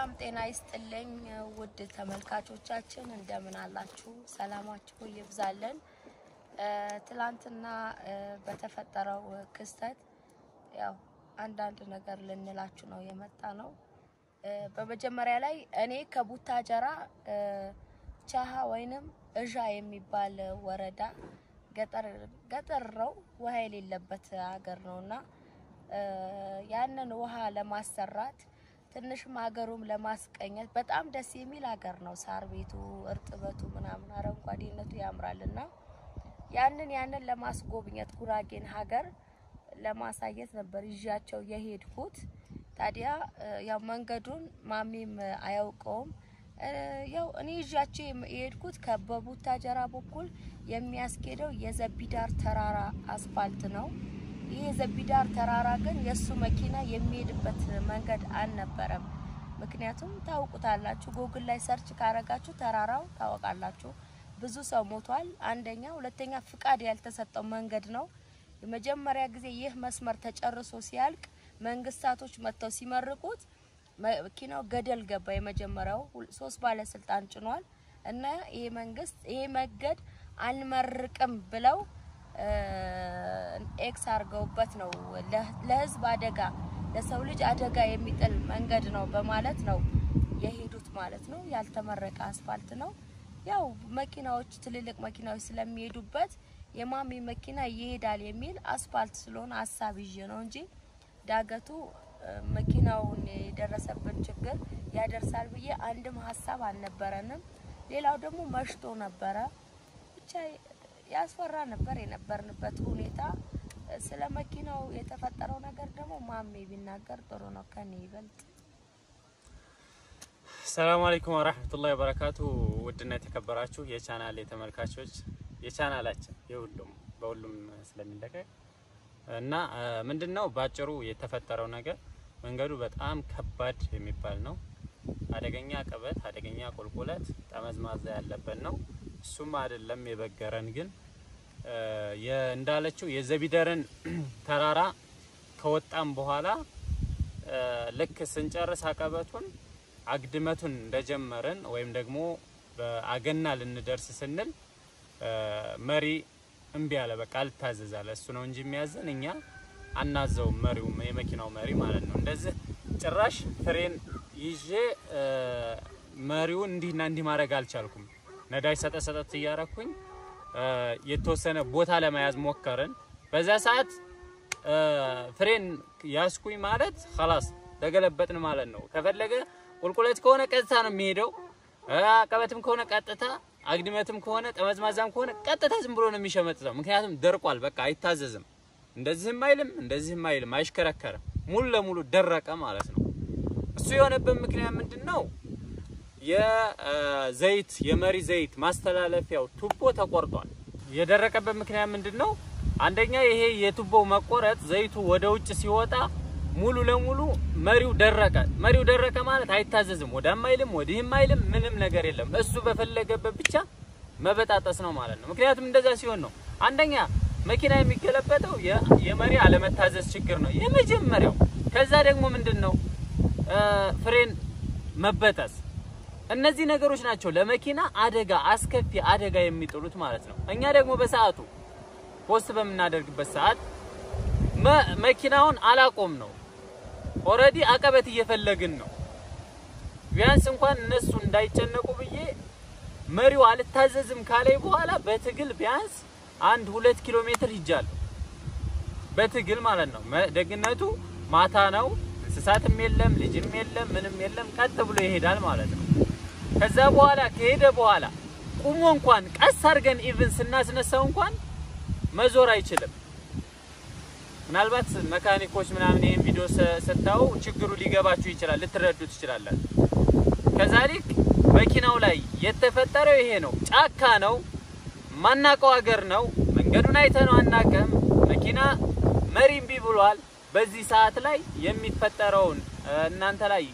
ሰላም ጤና ይስጥልኝ ውድ ተመልካቾቻችን እንደምን አላችሁ ሰላማችሁ ይብዛልን ትላንትና በተፈጠረው ክስተት ያው አንዳንድ ነገር ልንላችሁ ነው የመጣ ነው በመጀመሪያ ላይ እኔ ከቡታጀራ ቻሃ ወይንም እዣ የሚባል ወረዳ ገጠር ነው ውሃ የሌለበት ሀገር ነውና ያንን ውሃ ለማሰራት ትንሽ ማገሩም ለማስቀኘት በጣም ደስ የሚል ሀገር ነው ሳር ቤቱ እርጥበቱ ምናምን አረንጓዴነቱ ያምራልና ያንን ለማስጎብኘት ጉራጌን ሀገር ለማሳየት ነበር ይዣቸው የሄድኩት ታዲያ ያው መንገዱን ማሚም አያውቀውም ያው እኔ ይዣቸው የሄድኩት ከበቡታጀራ በኩል የሚያስኬደው የዘቢዳር ተራራ አስፋልት ነው ይሄ ዘቢዳር ተራራ ግን የሱ መኪና የሚሄድበት መንገድ አልነበረም ምክንያቱም ታውቁታላችሁ ጎግል ላይ ሰርች ካረጋችሁ ተራራው ታውቃላችሁ ብዙ ሰው ሞቷል አንደኛ ሁለተኛ ፍቃድ ያልተሰጠው መንገድ ነው የመጀመሪያ ጊዜ ይህ መስመር ተጨርሶ ሲያልቅ መንግስታቶች መጥተው ሲመርቁት መኪናው ገደል ገባ የመጀመሪያው 3 ባለስልጣን ጭኗል እና ይሄ መንግስት ይሄ መንገድ አንመርቅም ብለው ኤክስ አርገውበት ነው ለህዝብ አደጋ ለሰው ልጅ አደጋ የሚጥል መንገድ ነው በማለት ነው የሄዱት ማለት ነው ያልተመረቀ አስፋልት ነው ያው መኪናዎች ትልልቅ መኪናዎች ስለሚሄዱበት የማሚ መኪና ይሄዳል የሚል አስፋልት ስለሆነ ሐሳብ ይዤ ነው እንጂ ዳገቱ መኪናውን የደረሰበት ችግር ያደርሳል ብዬ አንድም ሐሳብ አልነበረንም ሌላው ደግሞ መሽቶ ነበር ብቻ ያስፈራ ነበር የነበርንበት ሁኔታ ስለ መኪናው የተፈጠረው ነገር ደግሞ ማሚ ቢናገር ጥሩ ነው ከኔ ይበልጥ ሰላም አለይኩም ወራህመቱላሂ ወበረካቱ ውድና የተከበራችሁ የቻናሌ ተመልካቾች የቻናላችን በሁሉም ስለሚለቀቅ እና ምንድነው ባጭሩ የተፈጠረው ነገር መንገዱ በጣም ከባድ የሚባል ነው አደገኛ ቀበት አደገኛ ቁልቁለት ጠመዝማዛ ያለበት ነው እሱም አይደለም የበገረን ግን እንዳለችው የዘቢደርን ተራራ ከወጣም በኋላ ለክ ስንጨርስ አቀበቱን አግድመቱን እንደጀመረን ወይም ደግሞ በአገና ልንደርስ ስንል መሪ እንቢ ያለ በቃ አልታዘዛለ እሱ ነው እንጂ የሚያዘን እኛ አናዘው መሪው የመኪናው መሪ ማለት ነው እንደዚህ ጭራሽ ፍሬን ይዤ መሪውን እንዲና እንዲ ማድረግ አልቻልኩም ነዳይ ሰጠሰጠት ያያረኩኝ የተወሰነ ቦታ ለማያዝ ሞከረን በዛ ሰዓት ፍሬን ያስኩኝ ማለት خلاص ተገለበጥን ማለት ነው ከፈለገ ቁልቁለት ከሆነ ቀጥታ ነው የሚሄደው አቀበትም ከሆነ ቀጥታ አግድመትም ከሆነ ጠመዝማዛም ከሆነ ቀጥታ ዝም ብሎ ነው የሚሸመጥተው ምክንያቱም ደርቋል በቃ አይታዘዝም እንደዚህም አይልም አይሽከረከርም ሙሉ ለሙሉ ደረቀ ማለት ነው እሱ የሆነበት ምክንያት ምንድነው የዘይት የመሪ ዘይት ማስተላለፊያው ቱቦ ተቆርጧል የደረቀበት ምክንያት ምንድነው አንደኛ ይሄ የቱቦው መቆረጥ ዘይቱ ወደ ውጭ ሲወጣ ሙሉ ለሙሉ መሪው ደረቀ ማለት አይታዘዝም ወዲህም አይልም ምንም ነገር የለም እሱ በፈለገበት ብቻ መበጣጠስ ነው ማለት ነው ምክንያቱም እንደዛ ሲሆን ነው አንደኛ መኪና የሚገለበጠው የመሪ አለመታዘዝ ችግር ነው የመጀመሪያው ከዛ ደግሞ ምንድነው ፍሬን መበጠስ እነዚህ ነገሮች ናቸው ለመኪና አደጋ አስከፊ አደጋ የሚጥሉት ማለት ነው እኛ ደግሞ በሰዓቱ ፖስት በመናደርግበት ሰዓት መኪናውን አላቆም ነው ኦሬዲ አቀበት እየፈለግን ነው ቢያንስ እንኳን እነሱ እንዳይጨነቁ ብዬ መሪው አልታዘዝም ካለይ በኋላ በትግል ቢያንስ 1-2 ኪሎ ሜትር ይጃል በትግል ማለት ነው ደግነቱ ማታ ነው እንስሳትም የለም ልጅም የለም ምንም የለም ቀጥ ብሎ ይሄዳል ማለት ነው ከዛ በኋላ ከሄደ በኋላ ቁሞ እንኳን ቀስ አርገን ኢቭን ስናስነሳው እንኳን መዞር አይችልም ምናልባት መካኒኮች ምናምን ይሄን ቪዲዮ ሰጣው ችግሩ ሊገባችሁ ይችላል ልትረዱት ይችላላችሁ ከዛሊክ መኪናው ላይ የተፈጠረው ይሄ ነው ጫካ ነው ማናቀው ሀገር ነው መንገዱን አይተነው አናቀም መኪና መሪም ቢብሏል በዚህ ሰዓት ላይ የሚፈጠረውን እናንተ ላይ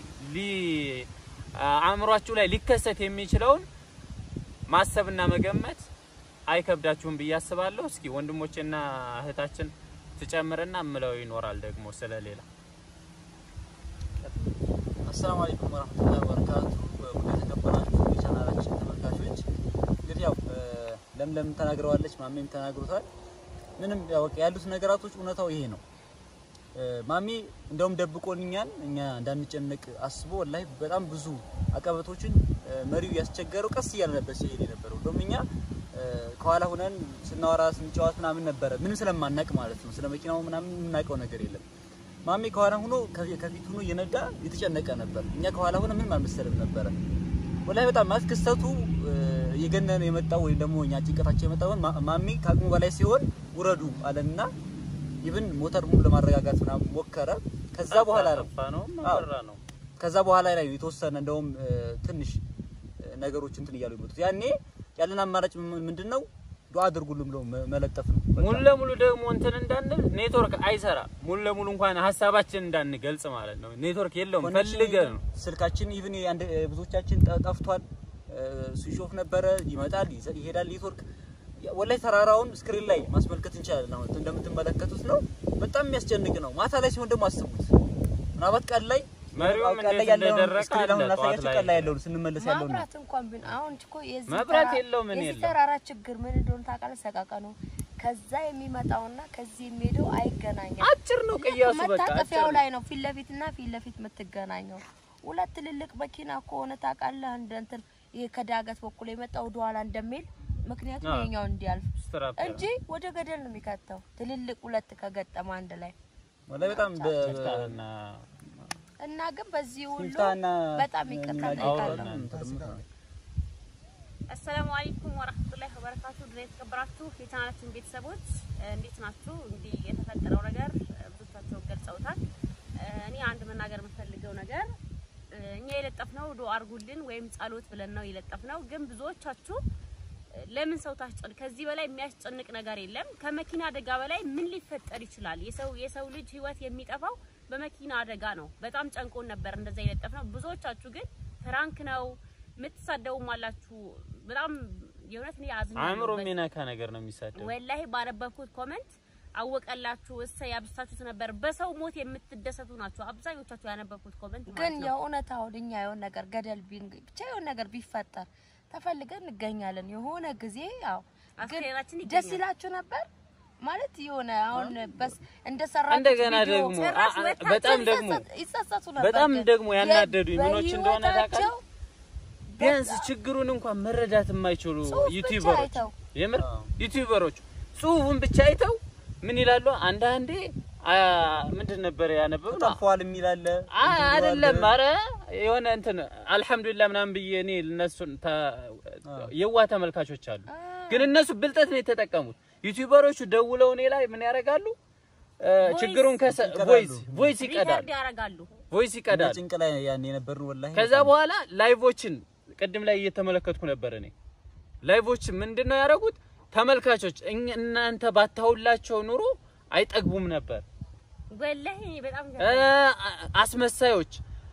አእምሯችሁ ላይ ሊከሰት የሚችለውን ማሰብና መገመት አይከብዳችሁም በያስባለሁ እስኪ ወንድሞቼና እህታችን ተጨምረና ምለው ይኖራል ደግሞ ስለሌላ السلام عليكم ورحمة الله وبركاته. وتكبراتكم في ቻናላችን ተመልካቾች እንግዲህ ያው ለምለም ተናግረዋለች ማሚም ተናግሮታል ምንም ያው ያሉት ነገራቶች እውነታው ይሄ ነው ማሚ እንደውም ደብቆልኛል እኛ እንዳንጨነቅ አስቦ ወላሂ በጣም ብዙ አቀበቶችን መሪው ያስቸገረው ቀስ ይያለ ነበር ሲሄድ ነበር እንደውምኛ ከኋላ ሆነን ስናወራ ስንጫወት ምናምን ነበር ምንም ስለማናቅ ማለት ነው ስለ መኪናው ምናምን ምናቀው ነገር የለም ማሚ ከኋላ ሆኖ ከፊት ሆኖ እየነዳ የተጨነቀ ነበር እኛ ከኋላ ሆነ ምንም አልመሰለም ነበር ወላሂ በጣም ማስከስተቱ የገነነ የመጣው ወይ ደግሞ እኛ ጭንቀታችን የመጣው ማሚ ካቅሙ በላይ ሲሆን ውረዱ አለና ኢቭን ሞተር ሙሉ ለማረጋጋት ምናምን ሞከረ ከዛ በኋላ ነው ከዛ በኋላ ላይ የተወሰነ እንደውም ትንሽ ነገሮች እንትን ይያሉ ይመጡት ያኔ ያለና አማራጭ ምንድነው ዱአ አድርጉልም ብለው መለጠፍ ነው ሙሉ ለሙሉ ደግሞ እንትን እንዳንል ኔትወርክ አይሰራ ሙሉ ለሙሉ እንኳን ሐሳባችን እንዳንገልጽ ማለት ነው ኔትወርክ የለውም ፈልገን ስልካችን ኢቭን አንድ ብዙዎቻችን ጠፍቷል ስዊች ኦፍ ነበረ ይመጣል ይሄዳል ኔትወርክ ወላይ ተራራውን ስክሪን ላይ ማስመልከት እንችላለን አሁን እንደምትመለከቱት ነው በጣም የሚያስጨንቅ ነው ማታ ላይ ሲሆን ደግሞ አስቡት ምናባት ቀን ላይ መሪው ምን እንደደረቀ ቀን ላይ ያለው ስንመለስ ያለው ነው መብራት እንኳን ቢን አሁን እኮ የዚህ መብራት የለው ምን የለው ተራራ ችግር ምን እንደሆነ ታውቃለህ ሰቃቃ ነው ከዛ የሚመጣውና ከዚህ የሚሄደው አይገናኝም አጭር ነው ቅያሱ በቃ መታጠፊያው ላይ ነው ፊት ለፊት የምትገናኘው ሁለት ትልልቅ መኪና ከሆነ ታውቃለህ እንትን የከዳገት በኩል የመጣው ዱዓላ እንደሚል ምክንያቱም የኛው እንዲያልፍ እንጂ ወደ ገደል ነው የሚከተው ትልልቅ ሁለት ከገጠማ አንድ ላይ ወላሂ በጣም እና ግን በዚህ ሁሉ በጣም ይከታተላል السلام عليكم ورحمة الله وبركاته ድሬት ከብራችሁ የቻናላችን ቤተሰቦች እንዴት ናችሁ እንግዲህ የተፈጠረው ነገር ብዙዎቻችሁ ገልጸውታል እኔ አንድ መናገር የምፈልገው ነገር እኛ የለጠፍነው ዱአ አርጉልን ወይም ጸሎት ብለን ነው የለጠፍነው ግን ብዙዎቻችሁ ለምን ሰው ታስጨንቅ ከዚህ በላይ የሚያስጨንቅ ነገር የለም ከመኪና አደጋ በላይ ምን ሊፈጠር ይችላል የሰው ልጅ ህይወት የሚጠፋው በመኪና አደጋ ነው በጣም ጨንቆን ነበር እንደዛ የለጠፍነው ብዙዎቻችሁ ግን ፍራንክ ነው ምትሳደውም አላችሁ በጣም የሆነት ነው ያዝነው አእምሮ የሚነካ ነገር ነው የሚሳደው ወላሂ ባረበኩት ኮሜንት አወቀላችሁ እሰይ ያብስታችሁት ነበር በሰው ሞት የምትደሰቱ ናችሁ አብዛኞቻችሁ ያነበብኩት ኮሜንት ማለት ነው ግን የሆነት አውድኛ የሆነ ነገር ገደል ብቻ የሆነ ነገር ቢፈጠር ተፈልገን እንገኛለን የሆነ ጊዜ ያው አስከሬናችን ደስ ይላችሁ ነበር ማለት የሆነ አሁን በስ እንደሰራችሁ እንደገና ደግሞ በጣም ደግሞ ያናደዱኝ ምኖች እንደሆነ ታውቃለህ ቢያንስ ችግሩን እንኳን መረዳት የማይችሉ ዩቲዩበሮች የምር ዩቲዩበሮች ጽሁፉን ብቻ አይተው ምን ይላሉ አንዳንዴ ምንድን ነበር ያነበው ተፋል የሚላል አይደለም አረ የሆነ እንትን አልহামዱሊላህ ምናምን በየኔ ለነሱን የዋ ተመልካቾች አሉ ግን እነሱ ብልጠት ነው የተጠቀሙት ዩቲዩበሮቹ ደውለው እኔ ላይ ምን ያረጋሉ ችግሩን ቮይስ ይቀዳሉ ቮይስ ይቀዳሉ ጭንቅ ላይ ያን የነበርነው ወላሂ ከዛ በኋላ ላይቮችን ቅድም ላይ እየተመለከትኩ ነበር እኔ ላይቮች ምንድነው ያረጉት ተመልካቾች እናንተ ባታውላቸው ኑሮ አይጠግቡም ነበር ወላሂ በጣም አስመሳዮች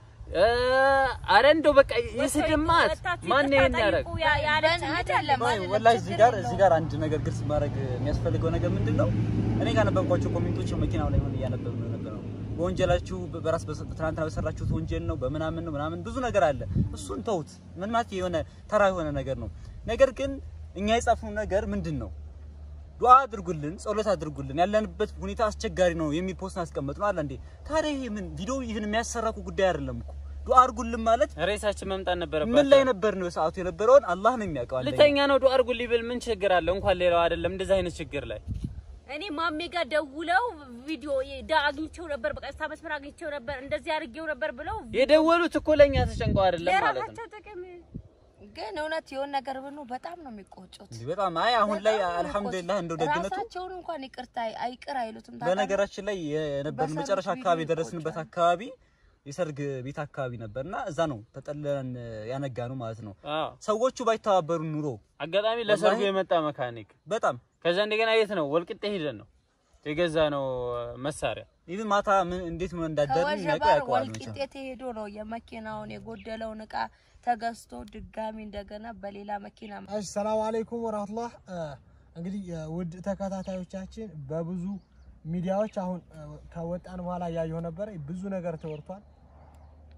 አረንዶ በቃ ይስድማት ማን ይሄን ያረግ ወላሂ እዚህ ጋር አንድ ነገር ግልጽ ማድረግ የሚያስፈልገው ነገር ምንድነው እኔ ጋር ነበርኳቸው ኮሜንቶች መኪናው ላይ ሆነ ያነበብነው ነበር በወንጀላችሁ በራስ በትራንትና በሰራችሁት ወንጀል ነው በመናምን ነው ምናምን ብዙ ነገር አለ እሱን ተውት ምን ማለት የሆነ ተራ የሆነ ነገር ነው ነገር ግን እኛ የጻፍነው ነገር ምንድነው ዱአ አድርጉልን ጸሎት አድርጉልን ያለንበት ሁኔታ አስቸጋሪ ነው የሚል ፖስት አስቀምጥነው አለ እንዴ ታዲያ ይሄ ምን ቪዲዮ ይሄን የሚያሰራኩ ጉዳይ አይደለም እኮ ዱአ አድርጉልን ማለት ሬሳችን መምጣት ነበረበት ምን ላይ ነበር ነው ሰዓቱ የነበረውን አላህ ነው የሚያውቀው ለተኛ ነው ዱአ አድርጉልኝ ብል ምን ችግር አለ እንኳን ሌላው አይደለም እንደዛ አይነት ችግር ላይ እኔ ማሜ ጋር ደውለው ቪዲዮ አግኝቼው ነበር በቀጥታ መስመር አግኝቼው ነበር እንደዚህ አድርጌው ነበር ብለው የደወሉት እኮ ለኛ ተጨንቀው አይደለም ማለት ነው ግን እውነት የሆነ ነገር ብኑ በጣም ነው የሚቆጩት በጣም አይ አሁን ላይ አልহামዱሊላህ እንደው ደግነቱ ራሳቸውን እንኳን ይቅርታ አይቅር አይሉትም በነገራችን ላይ የነበርን መጨረሻ አካባቢ ደረስንበት አካባቢ የሰርግ ቤት አካባቢ ነበርና እዛ ነው ተጠለለን ያነጋነው ማለት ነው ሰዎቹ ባይተባበሩ ኑሮ አጋጣሚ ለሰርጉ የመጣ መካኒክ በጣም ከዛ እንደገና የት ነው ወልቂጤ ሄደን ነው የገዛ ነው መሳሪያ ኢቭን ማታ ምን እንዴት ምን እንዳደረን ያውቃል ወልቂጤ ሄዶ ነው የመኪናውን የጎደለውን ዕቃ ተገዝቶ ድጋሚ እንደገና በሌላ መኪና ሰላም አለይኩም ወራህመቱላህ እንግዲህ ውድ ተከታታዮቻችን በብዙ ሚዲያዎች አሁን ከወጣን በኋላ ያየው ነበር ብዙ ነገር ተወርቷል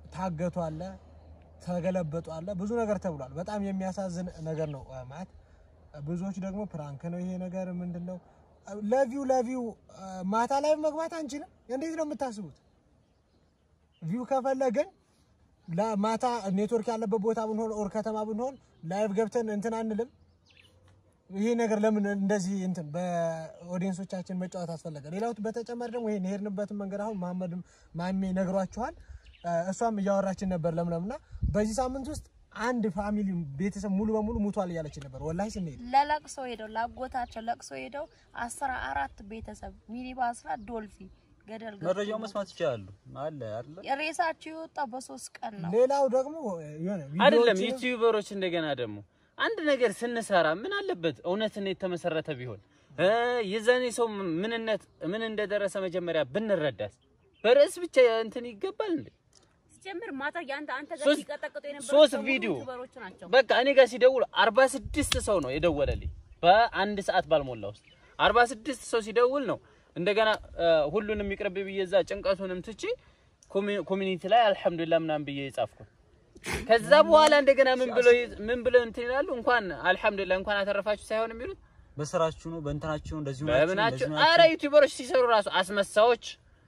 ታገቱ አለ ተገለበጡ አለ ብዙ ነገር ተብሏል በጣም የሚያሳዝን ነገር ነው ማለት ብዙዎች ደግሞ ፕራንክ ነው ይሄ ነገር ምንድነው ለቪው ማታ ላይ መግባት አንችልም እንዴት ነው የምታስቡት ቪው ከፈለገን ለማታ ኔትወርክ ያለበት ቦታ ብንሆን ኦር ከተማ ብንሆን ላይቭ ገብተን እንትን አንልም ይሄ ነገር ለምን እንደዚህ እንትን በኦዲየንሶቻችን መጫወት አስፈልገ ሌላው በተጨማሪ ደግሞ ይሄን ሄርንበት መንገድ አሁን መሐመድ ማሜ ነግሯቸዋል እሷም ያወራችን ነበር ለምለምና በዚህ ሳምንት ውስጥ አንድ ፋሚሊ ቤተሰብ ሙሉ በሙሉ ሙቷል ያለች ነበር ወላሂ ስንሄድ ለለቅሶ ሄደው ላጎታቸው ለቅሶ ሄደው 14 ቤተሰብ ሚኒባስራ ዶልፊ ገደል ገደል መረጃው መስማት ይችላል አለ አይደል የሬሳቸው የወጣ በ3 ቀን ነው ሌላው ደግሞ የሆነ አይደለም ዩቲዩበሮች እንደገና ደግሞ አንድ ነገር ስንሰራ ምን አለበት እውነትን የተመሰረተ ቢሆን የዛኔ ሰው ምንነት ምን እንደደረሰ መጀመሪያ ብንረዳስ በርዕስ ብቻ እንትን ይገባል እንዴ ጀምር ማታ ያንተ አንተ ጋር ሲቀጠቅጡ የነበረው 3 ቪዲዮ በቃ እኔ ጋር ሲደውል 46 ሰው ነው የደወለልኝ በአንድ ሰዓት ባልሞላ ውስጥ 46 ሰው ሲደውል ነው እንደገና ሁሉንም ይቅርብ በየዛ ጭንቀቱንም ትጪ ኮሚኒቲ ላይ አልহামዱሊላህ ምናምን በየ ይጻፍኩ ከዛ በኋላ እንደገና ምን ብለው እንትን ይላሉ እንኳን አልহামዱሊላህ እንኳን አተረፋችሁ ሳይሆን የሚሉት በስራችሁ ነው በእንተናችሁ ነው እንደዚህ በእናችሁ አረ ዩቲዩበሮች ሲሰሩ ራሱ አስመሳዎች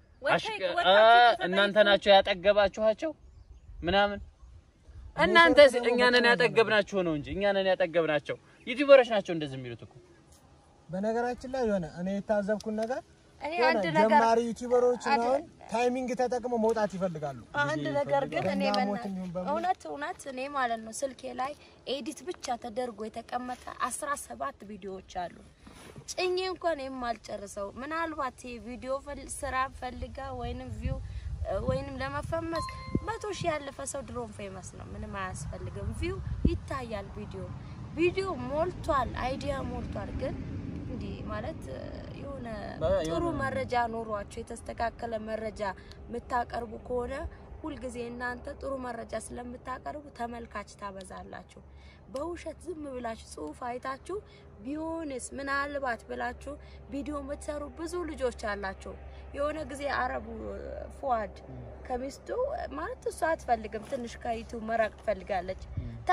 እናንተ ናችሁ ያጠገባችኋቸው ምናምን እናንተ እኛ ነን ያጠገብናችሁ ነው እንጂ እኛ ነን ያጠገብናቸው ዩቲዩበሮች ናቸው እንደዚህ የሚሉት እኮ በነገራችን ላይ የሆነ እኔ የታዘብኩት ነገር እኔ አንድ ነገር ጀማሪ ዩቲዩበሮች ነው ታይሚንግ ተጠቅመው መውጣት ይፈልጋሉ አንድ ነገር ግን እኔ እውነት እኔ ማለት ነው ስልኬ ላይ ኤዲት ብቻ ተደርጎ የተቀመጠ 17 ቪዲዮዎች አሉ ጭኝ እንኳን የማልጨርሰው ምናልባት ቪዲዮ ስራ ፈልጋ ወይንም ቪው ወይንም ለመፈመስ 100 ሺህ ያለፈ ሰው ድሮም ፌመስ ነው ምንም አያስፈልግም ቪው ይታያል ቪዲዮ ሞልቷል አይዲያ ሞልቷል ግን እንዴ ማለት የሆነ ጥሩ መረጃ ኖሯችሁ የተስተካከለ መረጃ መታቀርቡ ከሆነ ሁሉ ጊዜ እናንተ ጥሩ መረጃ ስለምታቀርቡ ተመልካች ታበዛላችሁ በውሸት ዝም ብላችሁ ጽሁፍ አይታችሁ ቢሆንስ ምናልባት ብላችሁ ቪዲዮ መተሰሩ ብዙ ልጆች አላችሁ የሆነ ጊዜ አረቡ ፉአድ ከሚስቱ ማለት እሷ አትፈልግም ትንሽ ከዩቲዩብ መራቅ ፈልጋለች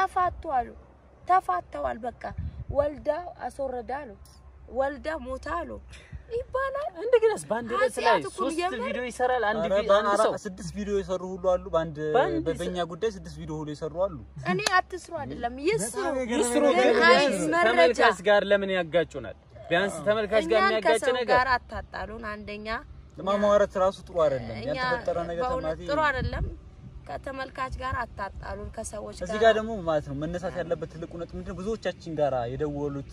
ተፋተዋል በቃ ወልዳ አስወረዳሉ ወልዳ ሞታሉ ይባላል እንደገናስ ባንድ ላይ 3 ቪዲዮ ይሰራል አንድ ሰው 6 ቪዲዮ ይሰሩ ሁሉ አሉ ባንድ በበኛ ጉዳይ 6 ቪዲዮ ሁሉ ይሰሩ አሉ እኔ አትስሩ አይደለም ይስሩ ተመልካች ጋር ለምን ያጋጩናል ቢያንስ ተመልካች ጋር የሚያጋጭ ነገር ጋር አታጣሉን አንደኛ ለማማወራት ራሱ ጥሩ አይደለም ያልተፈጠረ ነገር ተማቲ ጥሩ አይደለም ከተመልካች ጋር አታጣሉን ከሰዎች ጋር እዚህ ጋር ደግሞ ማለት ነው መነሳት ያለበት ትልቁ ነጥብ ምንድነው ብዙዎቻችን ጋር የደወሉት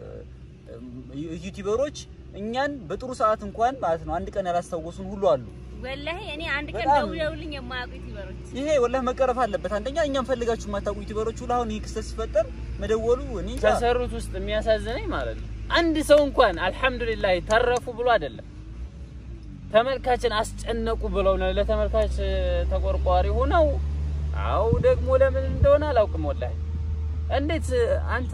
ዩቲዩበሮች እኛን በጥሩ ሰዓት እንኳን ማለት ነው አንድ ቀን ያላስተዋወሱን ሁሉ አሉ ወላሂ እኔ አንድ ቀን ደውለውልኝ የማያውቁ ዩቲዩበሮች ይሄ ወላሂ መቀረፍ አለበት አንደኛ እኛም ፈልጋችሁ ማታውቁ ዩቲዩበሮች ሁሉ አሁን ይሄ ክስተት ሲፈጠር መደወሉ እኔ ተሰሩት ውስጥ የሚያሳዝነኝ ማለት ነው አንድ ሰው እንኳን አልহামዱሊላህ ተረፉ ብሎ አይደለም ተመልካችን አስጨነቁ ብለው ነው ለተመልካች ተቆርቋሪ ሆነው አው ደግሞ ለምን እንደሆነ አላውቅም ወላሂ እንዴት አንተ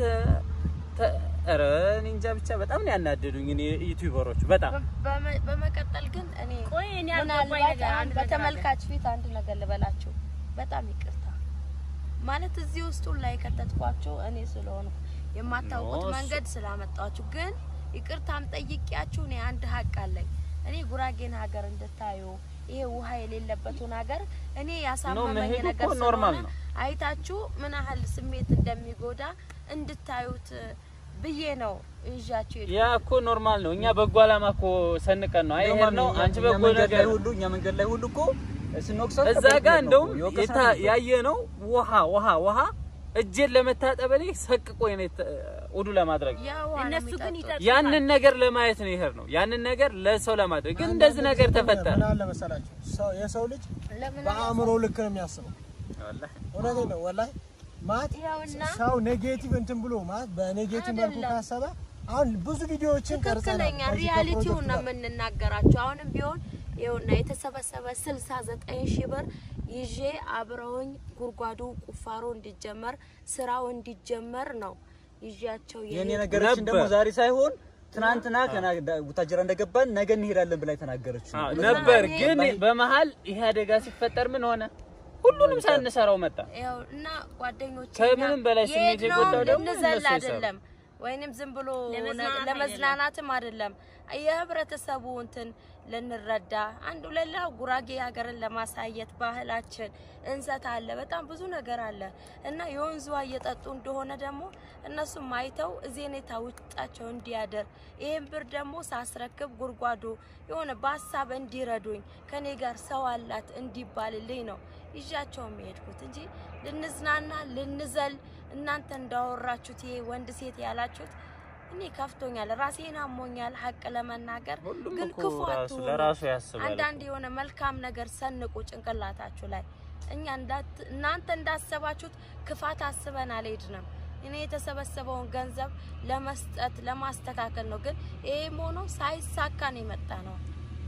አረን እንጃ ብቻ በጣም ነው ያናደዱኝ እኔ ዩቲዩበሮች በጣም በመቀጠል ግን እኔ ቆይ እኔ አልገባኝ ነገር አንድ በተመልካች ፊት አንድ ነገር ልበላችሁ በጣም ይቅርታ ማለት እዚህ ውስጥ ላይ ከተጥቋቸው እኔ ስለሆነ የማታውቁት መንገድ ስላመጣችሁ ግን ይቅርታም ጠይቂያችሁ እኔ አንድ ሀቅ አለኝ እኔ ጉራጌን ሀገር እንድታዩ ይሄ ውሃ የሌለበቱን ሀገር እኔ ያሳመመኝ ነገር ኖርማል ነው አይታችሁ ምን ያህል ስሜት እንደሚጎዳ እንድታዩት ብዬ ነው እጃችሁ ያ እኮ ኖርማል ነው እኛ በጓላማ እኮ ሰንቀን ነው አይሄር ነው አንቺ በጎለገር ሁሉ እኛ መንገድ ላይ ሁሉ እኮ ስንወቅሰው እዛ ጋር እንደውም ያየነው ውሃ እጄን ለመታጠበልኝ ሰቅቆ የኔ ወዱ ለማድረግ እነሱ ግን ያንን ነገር ለማየት ነው ይሄር ነው ያንን ነገር ለሰው ለማድረግ ግን እንደዚህ ነገር ተፈጠረ ምን አለ መሰላችሁ የሰው ልጅ በአእምሮ ልክ ነው የሚያስበው ወላሂ ወላሂ ነው ወላሂ ማት ሰው ኔጌቲቭ እንትን ብሎ ማት በኔጌቲቭ መልኩ ካሰበ አሁን ብዙ ቪዲዮዎችን ቀርጸናል ሪያሊቲው ነው የምንናገራቸው አሁንም ቢሆን ይኸውና የተሰበሰበ 69000 ብር ይዤ አብረውኝ ጉርጓዱ ቁፋሮ እንዲጀመር ስራው እንዲጀመር ነው ይዣቸው የኔ ነገሮች ደግሞ ዛሬ ሳይሆን ትናንትና ቡታጀራ እንደገባን ነገ እንሄዳለን ብላ ተናገረች ነበር ግን በመሃል ይሄ አደጋ ሲፈጠር ምን ሆነ ሁሉንም ሳንሰራው መጣ። ያው እና ጓደኞቼ ከምንም በላይ ስሜት የጎዳው ደግሞ ለነዘል አይደለም ወይንም ዝም ብሎ ለመዝናናትም አይደለም የህብረተሰቡ እንትን ለንረዳ አንዱ ለላው ጉራጌ ሀገርን ለማሳየት ባህላችን እንሰት አለ በጣም ብዙ ነገር አለ እና የወንዙ እየጠጡ እንደሆነ ደግሞ እነሱ ማይተው እዜኔታ ውጣቸው እንዲያደር ይሄን ብር ደግሞ ሳስረክብ ጉርጓዶ የሆነ በሐሳብ እንዲረዱኝ ከኔ ጋር ሰው አላት እንዲባልልኝ ነው ይዣቸው የሚሄድኩት እንጂ ልንዝናና ልንዘል እናንተ እንዳወራችሁት ይሄ ወንድ ሴት ያላችሁት እኔ ከፍቶኛል ራሴን አሞኛል ሐቅ ለመናገር ግን ክፉ አትሁኑ ለራሱ ያስባል አንዳንድ የሆነ መልካም ነገር ሰንቁ ጭንቅላታችሁ ላይ እኛ እናንተ እንዳሰባችሁት ክፋት አስበን አልሄድንም እኔ የተሰበሰበውን ገንዘብ ለመስጠት ለማስተካከል ነው ግን ይሄ ሆኖ ሳይሳካን የመጣ ነው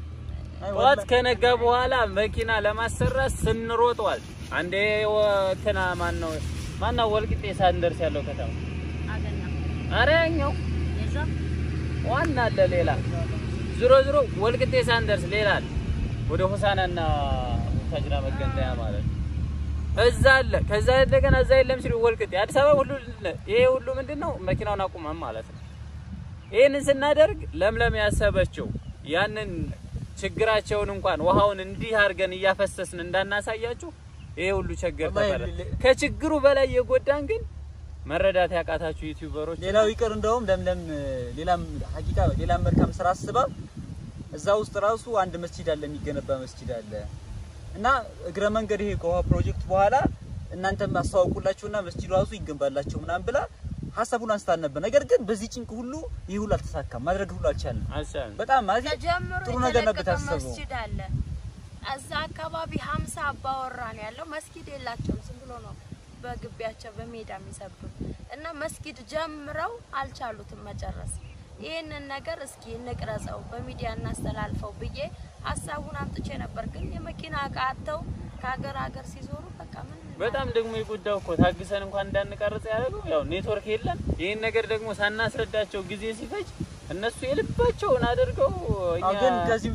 ወጥ ከነጋ በኋላ መኪና ለማሰራት ስንሮጥዋል አንዴ ወተና ማነው ወልቂጤ ሳንደርስ ያለው ከተማ አገና አረኛው የዛ ዋና ለሌላ ዝሮ ወልቂጤ ሳንደርስ ሌላ ወደ ሆሳናና ታጅራ መገንጠያ ማለት እዛ አለ ከዛ እንደገና እዛ የለም ሲሉ ወልቂጤ አዲስ አበባ ሁሉ ይሄ ሁሉ ምንድነው መኪናውን አቁመን ማለት ነው ይሄንን ስናደርግ ለምለም ያሰበችው ያንን ችግራቸውን እንኳን ውሃውን እንዲህ አርገን ያፈሰስን እንዳናሳያችሁ ይሄ ሁሉ ችግር ተፈጠረ ከችግሩ በላይ የጎዳን ግን መረዳት ያቃታችሁ ዩቲዩበሮች ሌላው ይቀር እንደውም ለምለም ሌላም ሐቂቃ ሌላም መልካም ስራ አስባ እዛ ውስጥ ራሱ አንድ መስጂድ አለ የሚገነባ መስጂድ አለ እና እግረ መንገድ ይሄ ኮዋ ፕሮጀክት በኋላ እናንተም አስተዋውቁላችሁና መስጂዱ ራሱ ይገንባላችሁ ምናምን ብላ ሐሳቡን አንስታን ነበር ነገር ግን በዚህ ጭንቅ ሁሉ ይሄ ሁሉ አልተሳካም ማድረግ ሁሉ አልቻለም በጣም ማለት ጥሩ ነገር ነበር ታስበው መስጂድ አለ እዛ አካባቢ 50 አባወራ ነው ያለው መስጊድ የላቸውም ዝም ብሎ ነው በግቢያቸው በሜዳ የሚሰብኩት እና መስጊድ ጀምረው አልቻሉትም መጨረስ ይሄንን ነገር እስኪ እንቅረጸው በሚዲያ እናስተላልፈው ብዬ ሐሳቡን አምጥቼ ነበር ግን የመኪና አቃተው ከሀገር ሲዞሩ በቃ ምን በጣም ደግሞ ይጎዳው እኮ ታግሰን እንኳን እንዳንቀርጽ ያደረገው ያው ኔትወርክ የለም ይሄን ነገር ደግሞ ሳናስረዳቸው ጊዜ ሲፈጅ እነሱ የልባቸውን አድርገው ግን ከዚህ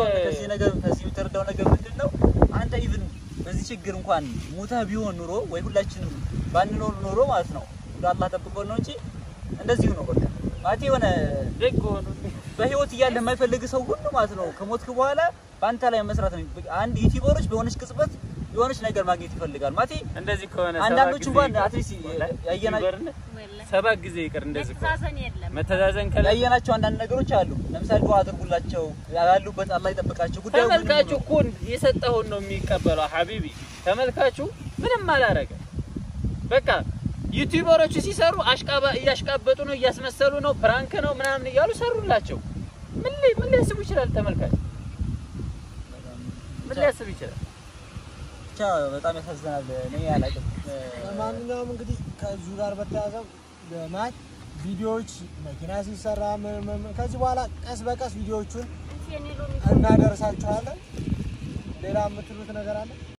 የምትረዳው ነገር ምንድነው አንተ ኢቭን በዚህ ችግር እንኳን ሙታ ቢሆን ኑሮ ወይ ሁላችንም ባንኖር ኑሮ ማለት ነው አላህ ጠብቆ ነው እንጂ እንደዚህ ነው በቃ ማለት የሆነ ደግ ሆኖ በህይወት እያለ የማይፈልግ ሰው ሁሉ ማለት ነው ከሞትክ በኋላ ባንተ ላይ መስራት ነው አንድ ዩቲዩበሮች በሆነች ቅጽበት የሆነች ነገር ማግኘት ይፈልጋል ማለት እንደዚህ ከሆነ አንዳንዶች እንኳን አትሊስት ሰባት ጊዜ ይቀር እንደዚህ መተዛዘን ከለ ያየናቸው አንዳንድ ነገሮች አሉ ለምሳሌ ዱአ አድርጉላቸው ያሉበት አላህ ይጠብቃቸው ጉዳዩ ተመልካቹ እኮ የሰጠውን ነው የሚቀበለው ሐቢቢ ተመልካቹ ምንም አላረገ በቃ ዩቲዩበሮች ሲሰሩ እያሽቃበጡ ነው እያስመሰሉ ነው ፕራንክ ነው ምናምን እያሉ ሰሩላቸው ምን ሊያስቡ ይችላል ተመልካቹ ምን ሊያስብ ይችላል በጣም ያሳዝናል እኔ ያላቀም ማንኛውም እንግዲህ ከዙ ጋር በተያያዘ ማለት ቪዲዮዎች መኪና ሲሰራ ከዚህ በኋላ ቀስ በቀስ ቪዲዮዎቹን እናደርሳችኋለን ሌላ የምትሉት ነገር አለ